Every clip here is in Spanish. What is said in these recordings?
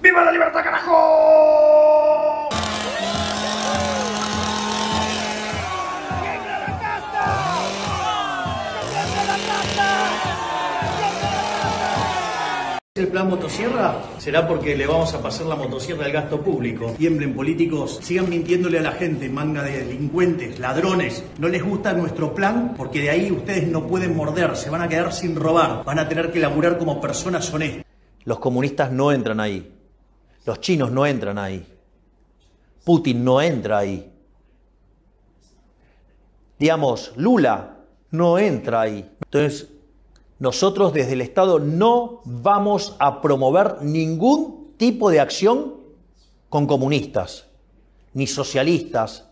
¡Viva la libertad, carajo! ¿El plan motosierra? Será porque le vamos a pasar la motosierra al gasto público. Tiemblen, políticos, sigan mintiéndole a la gente, manga de delincuentes, ladrones. No les gusta nuestro plan porque de ahí ustedes no pueden morder, se van a quedar sin robar, van a tener que laburar como personas honestas. Los comunistas no entran ahí, los chinos no entran ahí, Putin no entra ahí. Digamos, Lula no entra ahí. Entonces, nosotros desde el Estado no vamos a promover ningún tipo de acción con comunistas, ni socialistas.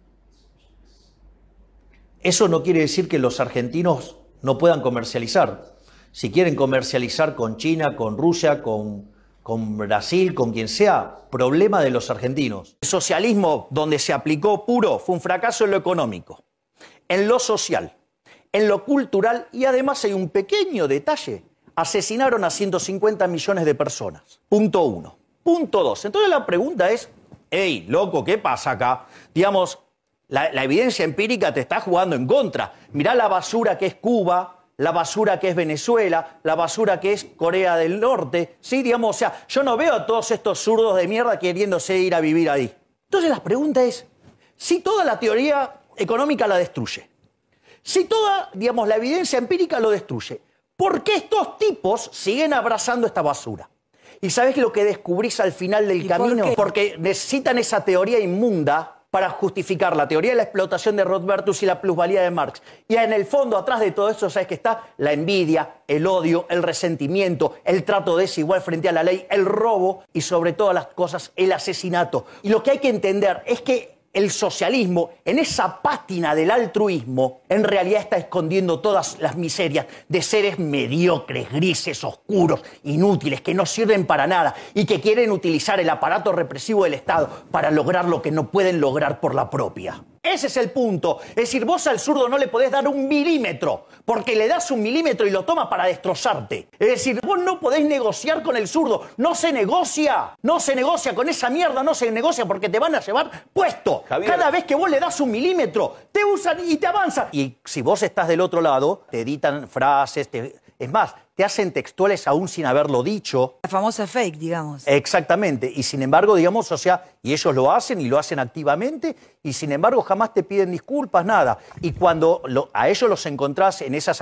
Eso no quiere decir que los argentinos no puedan comercializar. Si quieren comercializar con China, con Rusia, con Brasil, con quien sea, problema de los argentinos. El socialismo donde se aplicó puro fue un fracaso en lo económico, en lo social, en lo cultural, y además hay un pequeño detalle. Asesinaron a 150 millones de personas. Punto 1. Punto 2. Entonces la pregunta es, hey, loco, ¿qué pasa acá? Digamos, la evidencia empírica te está jugando en contra. Mirá la basura que es Cuba, la basura que es Venezuela, la basura que es Corea del Norte. Sí, digamos, o sea, yo no veo a todos estos zurdos de mierda queriéndose ir a vivir ahí. Entonces la pregunta es, si toda la teoría económica la destruye, si toda, digamos, la evidencia empírica lo destruye, ¿por qué estos tipos siguen abrazando esta basura? ¿Y sabés lo que descubrís al final del camino? Porque necesitan esa teoría inmunda para justificar la teoría de la explotación de Rothbardus y la plusvalía de Marx. Y en el fondo, atrás de todo eso, ¿sabés qué está? La envidia, el odio, el resentimiento, el trato desigual frente a la ley, el robo y, sobre todas las cosas, el asesinato. Y lo que hay que entender es que el socialismo, en esa pátina del altruismo, en realidad está escondiendo todas las miserias de seres mediocres, grises, oscuros, inútiles, que no sirven para nada y que quieren utilizar el aparato represivo del Estado para lograr lo que no pueden lograr por la propia. Ese es el punto. Es decir, vos al zurdo no le podés dar un milímetro, porque le das un milímetro y lo toma para destrozarte. Es decir, vos no podés negociar con el zurdo. No se negocia. No se negocia con esa mierda, no se negocia porque te van a llevar puesto. Javier, cada vez que vos le das un milímetro, te usan y te avanzan. Y si vos estás del otro lado, te editan frases, es más, te hacen textuales aún sin haberlo dicho. La famosa fake, digamos. Exactamente. Y sin embargo, digamos, o sea, y ellos lo hacen y lo hacen activamente, y sin embargo jamás te piden disculpas, nada. Y cuando a ellos los encontrás en esas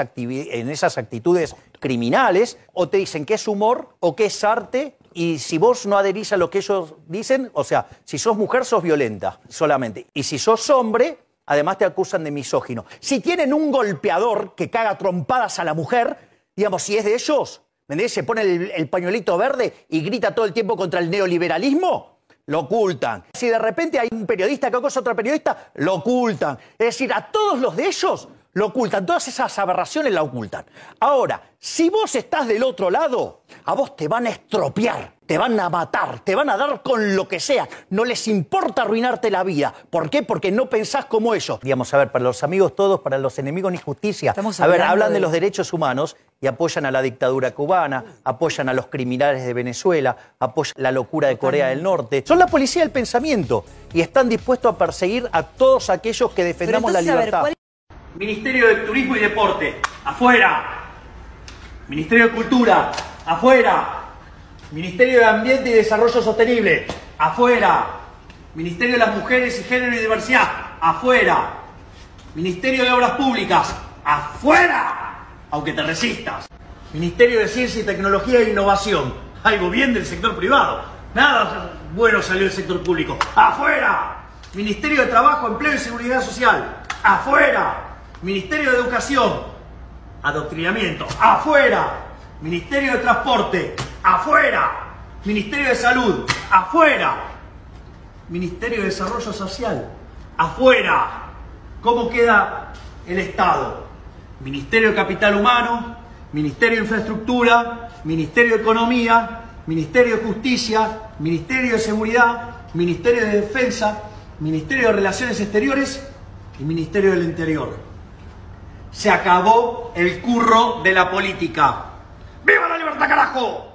actitudes criminales, o te dicen que es humor o que es arte, y si vos no adherís a lo que ellos dicen, o sea, si sos mujer sos violenta solamente. Y si sos hombre, además te acusan de misógino. Si tienen un golpeador que caga trompadas a la mujer, digamos, si es de ellos, ¿me entendés? Se pone el pañuelito verde y grita todo el tiempo contra el neoliberalismo, lo ocultan. Si de repente hay un periodista que acosa a otro periodista, lo ocultan. Es decir, a todos los de ellos lo ocultan, todas esas aberraciones la ocultan. Ahora, si vos estás del otro lado, a vos te van a estropear, te van a matar, te van a dar con lo que sea. No les importa arruinarte la vida. ¿Por qué? Porque no pensás como ellos. Digamos, a ver, para los amigos todos, para los enemigos ni justicia. A ver, hablan de los derechos humanos y apoyan a la dictadura cubana, apoyan a los criminales de Venezuela, apoyan la locura de Corea del Norte. Son la policía del pensamiento y están dispuestos a perseguir a todos aquellos que defendamos la libertad. Ministerio de Turismo y Deporte, afuera. Ministerio de Cultura, afuera. Ministerio de Ambiente y Desarrollo Sostenible, afuera. Ministerio de las Mujeres y Género y Diversidad, afuera. Ministerio de Obras Públicas, afuera, aunque te resistas. Ministerio de Ciencia y Tecnología e Innovación, algo bien del sector privado. Nada bueno salió del sector público, afuera. Ministerio de Trabajo, Empleo y Seguridad Social, afuera. Ministerio de Educación, adoctrinamiento, afuera. Ministerio de Transporte, afuera. Ministerio de Salud, afuera. Ministerio de Desarrollo Social, afuera. ¿Cómo queda el Estado? Ministerio de Capital Humano, Ministerio de Infraestructura, Ministerio de Economía, Ministerio de Justicia, Ministerio de Seguridad, Ministerio de Defensa, Ministerio de Relaciones Exteriores y Ministerio del Interior. Se acabó el curro de la política. ¡Viva la libertad, carajo!